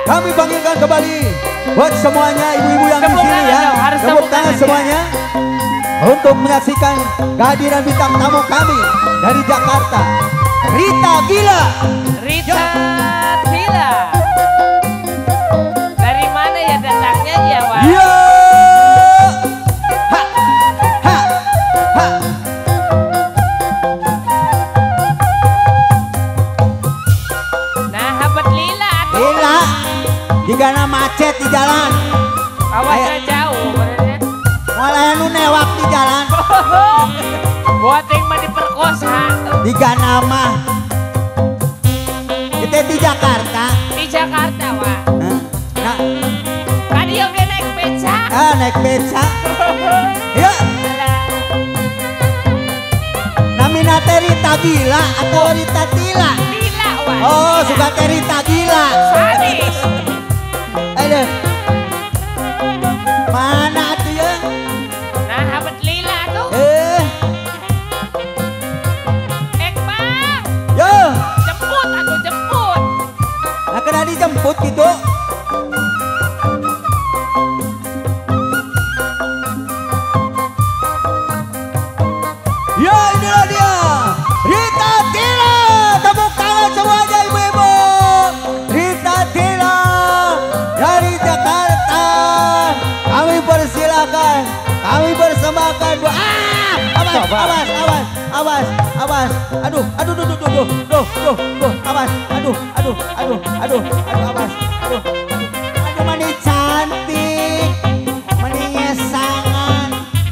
kami panggilkan kembali buat semuanya ibu-ibu yang di sini ya. Tepuk tangan semuanya untuk menyaksikan kehadiran bintang tamu kami dari Jakarta, Rita Gila. Rita Gila. Dari mana ya datangnya ya, Wak? Yo! Ha! Ha! Ha! Nah, habat Lila. Lila, jika macet di jalan. Awalnya jauh, benernya. Mulai nu newak di jalan. Buat yang mau diperkosa. Jika nama kita di Jakarta. Di Jakarta, Wak. Nah, Tadi yang dia naik beca. naik beca. Ya, namina teh Rita Gila atau Rita Tila? Lila, Wak. Oh, Lila. suka teh Rita Gila. Sadis. Aduh. Mana tuh ya? Nah, habat Lila tuh. Bang. Yo, Jemput atau jemput. nah kena dijemput gitu. Ya, inilah dia, Rita Tila. Tepuk tangan semuanya ibu-ibu. Rita Tila dari Jakarta. Kami persilakan, kami persembahkan. Awas. Aduh, awas. Aduh, awas. Aduh, manis cantik, manis ngesangan.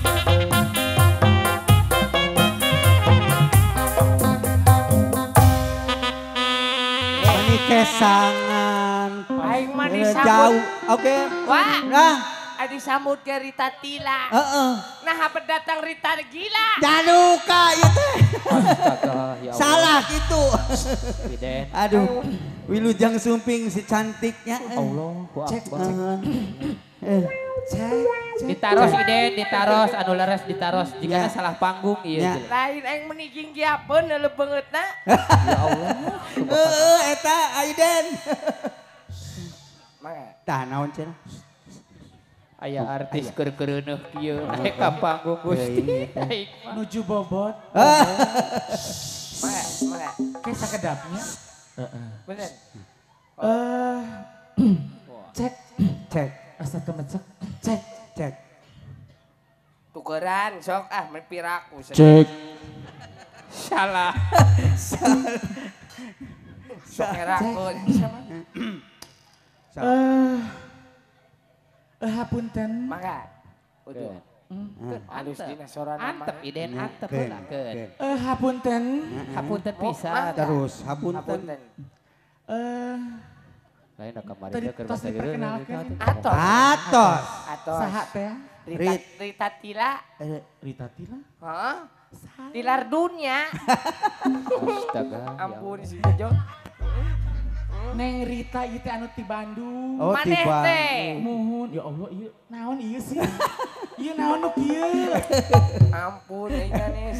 Manis kesangan. Aing mah Jauh, disambut. oke. Wah, Nah, disambut ke Rita Tila. heeh. Nah, habat datang Rita Gila. Januka itu. Astaga, ya Allah. Salah gitu. Iden. Aduh, Wilujeng Sumping si cantiknya. Allah, Cek. Akbar. Cek. Ditaros Iden, ditaros, anu leres ditaros. Jika Ya. salah panggung, Ya. iya. Lain aing menijing giapeun neuleuh beungeutna. Ya Allah. Eta Aiden. Mangga. Tah naon cenah? Aya artis keur-keureunuh kieu naik ka panggung Gusti. Aing mah. Nuju bobot, Mangga. kayak sakedapnya. Bener. Cek, Cek, asa kemecek, cek. Tukeran sok men piraku. Cek. Salah. Sok ngerakeun. Hapunten. Mangga. Udah. Halus dina sorana Antep Iden, antep heula keun. Hapunten. Hapunten Oh, pisan. Terus hapunten. Hapunten. Lain da kamari Tadi keur tos bahasa Inggris. diperkenalkan. Atos. Atos. Atos. Saha teh? Rita Tila. Rita Tila. Heeh. Tilar dunia. Astaga. ya Ampun Allah. si Jojo. Neng Rita ieu teh anu ti Bandung. Oh, Maneh tiba. teh. Muhun, ya Allah ieu naon ieu sih? Ieu naon nu kieu? Ampun, nih.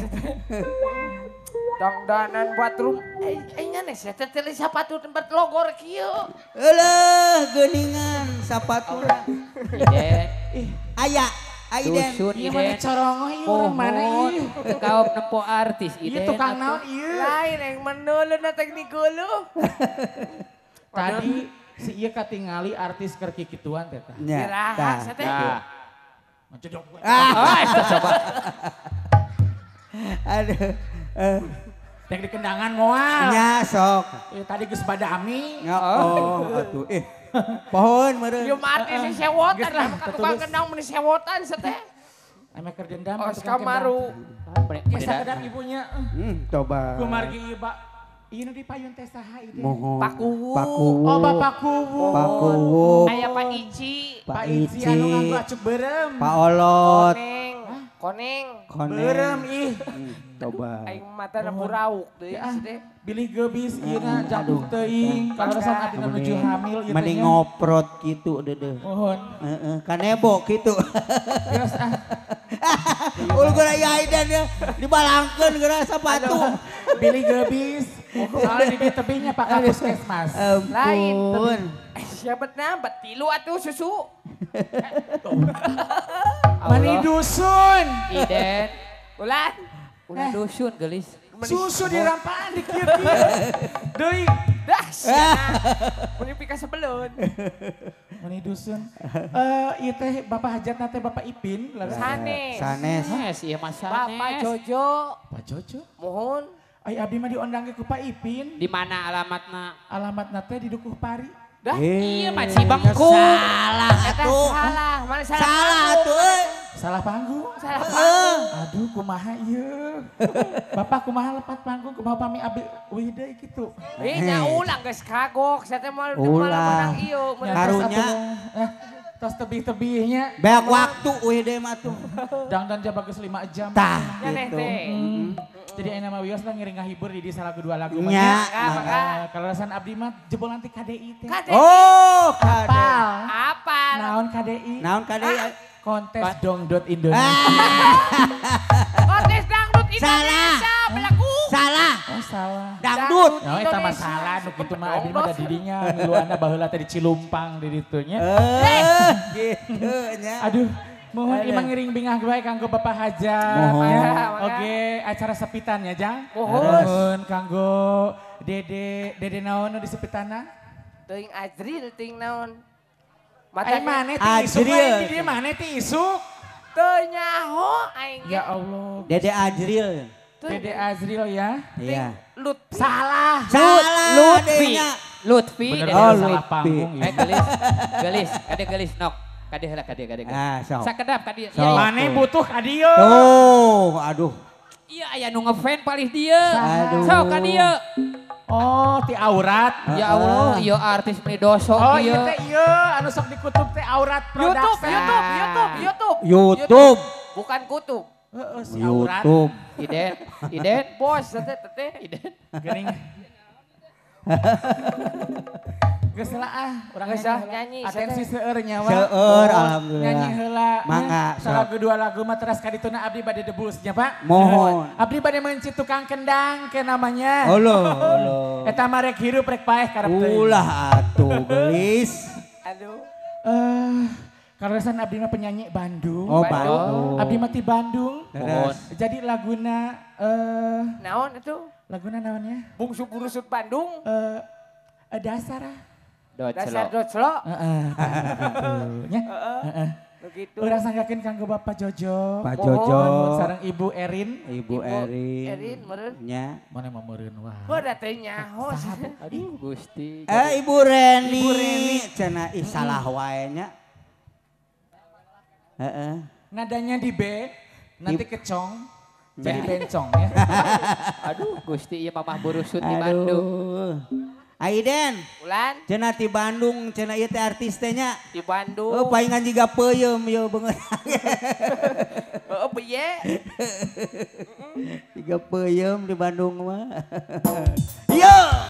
Dangdanan buat rum. Nih, saya teteli sepatu tempat logor kieu. Eueuh, geuningan sapatura. Iden. Aya, Aiden. Dusun Ieu mana Iden. corongoh ieu urang mana ieu? Kaum nempo artis Ieu Iden. tukang naon ieu? Lain yang meneuleuh na teknik geuluh. Tadi si ieu katingali artis keur kikituan teh tah. Nya, Iraha, tah. saya teh. Nah. Mencedok we. Oh, itu coba. Aduh. Dek di kendangan moal. Nya sok. Tadi geus badami. Ya, oh, atuh. Pohon meureun. Yo mati si sewotan Geus lah. lah, Tukang ketulis. kendang meni sewotan seteh. Ame keur dendam. Os tukang Kamaru. kendang. Geus sakedap ibunya. Coba. Kumargi Pak. Ieu nu dipayun teh saha ieu? Mohon. Pakuwu. Pakuwu. Oh Bapak Kuwu. Pak Kuwu. Aya Pak Ici. Pak Pak Ici Ici. anu nganggo acuk beureum. Pak Olot. Koneng. Koneng. Beureum ih. Coba. Aing mata na burauk deui Ya, seteh. Bilih gebis ieu na jatuh teuing. Kalau sok adina menuju hamil ieu teh. Mending ngoprot gitu deudeuh. Mohon. Heeh, kanebo gitu. Geus ah. Ul geura ya Aiden ya dibalangkeun geura sepatu. Bilih gebis. Soalnya di tepinya Pak Puskesmas. Lain. Ampun. siapetna betilu atuh susu. Mani dusun. Iden. Ulan. Ulah dusun gelis. Susu dirampaan di kieu-kieu. Deui. Dah siana. Muni pika sebelun. Mani dusun. Ieu teh Bapak hajatna teh Bapak Ipin. Sanes. Sanes. Sanes ieu mah Bapak sanes. Jojo. Pak Jojo. Mohon. Ai abdi mah diondang ke ku Pak Ipin. Di mana alamatna? Alamatna teh di Dukuh Pari. Dah. Iya mah Cibengku. Salah Eta atuh. salah. Mana salah? Salah panggung? atuh. Salah panggung. Salah panggung. Aduh kumaha ieu. Bapak kumaha lepat panggung kumaha pami abdi wih deui kitu. Nya ulang geus kagok. Saya teh moal Ulah. menang ieu. Karunya. Tos tebih-tebihnya. Banyak waktu wih deh mah tuh. Dangdan jam bagus 5 jam. Tah Ya neh gitu. teh. Jadi ayeuna mah wios lah ngiring ngahibur di salah kedua lagu mah. Nya. Kalau rasan abdi mah jebol nanti KDI teh. KDI. Oh, kade. Apal. Apal. Naon KDI? Naon kade? Kontes Dongdot Indonesia. Kontes dangdut Salah. Indonesia belaku. Salah. Oh salah. Dangdut. Oh eta masalah nu kitu mah abdi mah da didinya miluanna baheula teh di Cilumpang di ditu nya. Gitu nya. Aduh, mohon imang ngiring bingah bae kanggo Bapak Hajat. Mohon. Ya. Mangga. Oke, acara sepitan ya, Jang. Mohon. Kanggo Dede naon nu di sepitana? Teuing Ajril ting naon. Ai maneh ti Ajril. isuk we di dieu maneh ti isuk. Teu nyaho aing. Ya Allah. Dede Ajril. Dede Azril ya. Iya. Lutfi. Salah. Salah Lutfi. adenya. Lutfi. Bener Dede. Oh, salah Lutfi. panggung ya. Gelis. Kade gelis nok. Kade heula kade. Ah, sok. Sakedap kade. Sok. Iya, Maneh butuh ka dieu. Tuh, aduh. iya aya nu ngefan palih dieu. Aduh. Sok ka dieu. Oh, ti aurat. Ya Allah, ieu artis meni doso Oh ieu. iya teh ieu anu sok dikutub teh aurat YouTube, production. YouTube. Bukan kutub. Heeh, si aurat. YouTube. Iden. Bos, teteh. Iden. Geuning. Geus lah urang Geus lah, nyanyi, Atensi seueur nya Seueur, alhamdulillah. Nyanyi heula. Mangga, Salah sok. kedua lagu mah teras kadituna abdi bade debusnya, Pak. Mohon. Abdi bade meunci tukang kendang ke namanya. Allah. Eta mah rek hirup rek paeh karep teuing. Ulah atuh gelis. Aduh. Karesan abdi mah penyanyi Bandung. Oh, Bandung. Abdi mah ti Bandung. Terus. Jadi laguna Naon itu? laguna naonnya? Bungsu burusut Bandung. Dasar. Dasar Docelo. doclo. Heeh. Nya. Heeh. Begitu. Urang sanggakeun kanggo Bapak Jojo. Pak Mohon. Jojo. Sareng Ibu Erin. Ibu Erin. Erin meureun. Nya. Mana mah meureun wah. Heuh teh nyaho. Aduh Gusti. Ibu Reni. Cenah ih salah wae nya. Heeh. Nadanya di B, nanti kecong, jadi Ya. bencong ya. Aduh Gusti ieu mamah burusut di Bandung. Aduh. Aiden, Ulan cenah ti Bandung, cenah ieu teh artis teh nya. di Bandung. Oh, palingan jiga peuyeum ieu beungeut. Heeh, piye? Jiga peuyeum di Bandung mah. Yo.